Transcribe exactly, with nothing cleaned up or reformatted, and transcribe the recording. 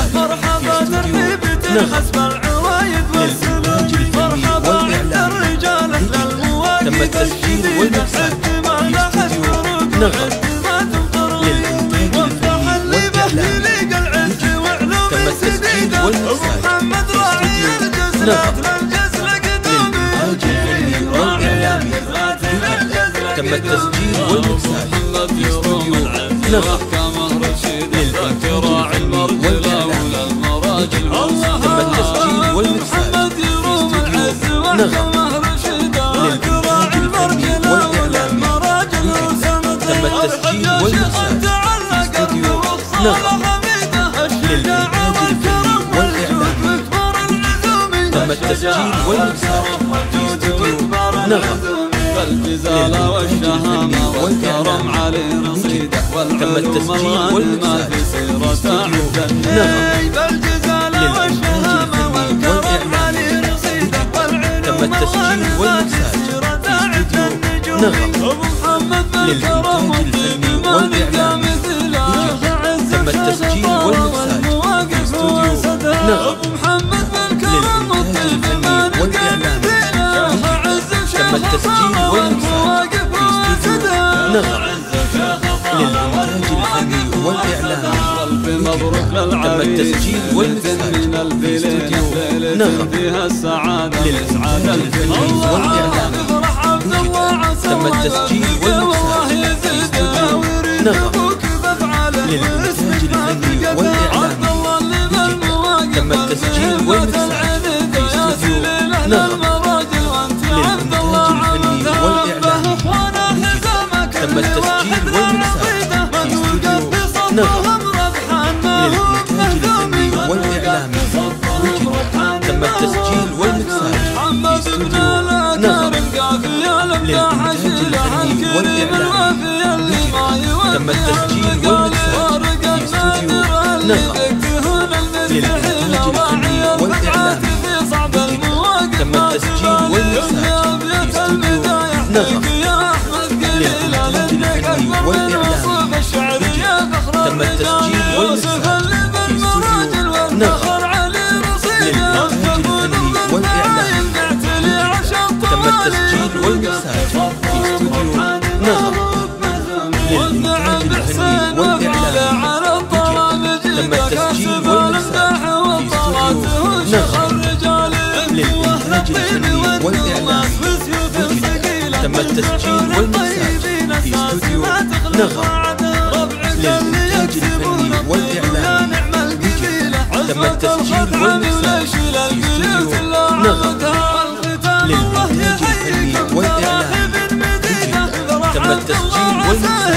مرحبا ترحيبتي حسب العوايد والسلوك مرحبا عند الرجال اهل المواقف تم التسجيل والمكساج للإنتاج الفني والإعلان تم التسجيل والمكساج محمد راعي الجزلات للجزلة قدامي للإنتاج الفني والإعلامي تم التسجيل والمكساج في استوديو نغم للإنتاج الفني والإعلامي تم التسجيل والمكساج في استوديو نغم للإنتاج الفني والإعلامي تم التسجيل والمكساج في استوديو نغم للإنتاج الفني والإعلامي تم التسجيل والمكساج في استوديو نغم الجزالة والشهامة والكرم علي رصيده والعلوم والمال في سيرته نغم بالجزالة والشهامة والكرم علي رصيده تم التسجيل والمكساج في استوديو نغم للإنتاج الفني والإعلامي تم التسجيل والمكساج في استوديو نغم للإنتاج الفني والإعلامي تم التسجيل والمكساج في استوديو نغم للإنتاج الفني والإعلامي مبروك تم التسجيل والمكساج في استوديو نغم للإنتاج الفني والإعلامي تم التسجيل والمكساج في استوديو نغم للإنتاج الفني والإعلامي تم التسجيل والمكساج في استوديو نغم للإنتاج الفني والإعلامي تم التسجيل والمكساج في استوديو نغم للإنتاج الفني والإعلامي تم التسجيل والمكساج في استوديو نغم للإنتاج الفني والإعلامي تم التسجيل والمكساج في استوديو نغم للإنتاج الفني والإعلامي تم التسجيل والمكساج في استوديو نغم للإنتاج الفني والإعلامي تم التسجيل والمكساج في استوديو نغم للإنتاج الفني والإعلامي تم التسجيل والمكساج في استوديو نغم للإنتاج الفني والإعلامي تم التسجيل والمكساج في استوديو نغم للإنتاج الفني والإعلامي تم التسجيل والمكساج في استوديو نغم للإنتاج الفني والإعلامي تم التسجيل والمكساج في استوديو نغم للإنتاج الفني والإعلامي تم التسجيل والمكساج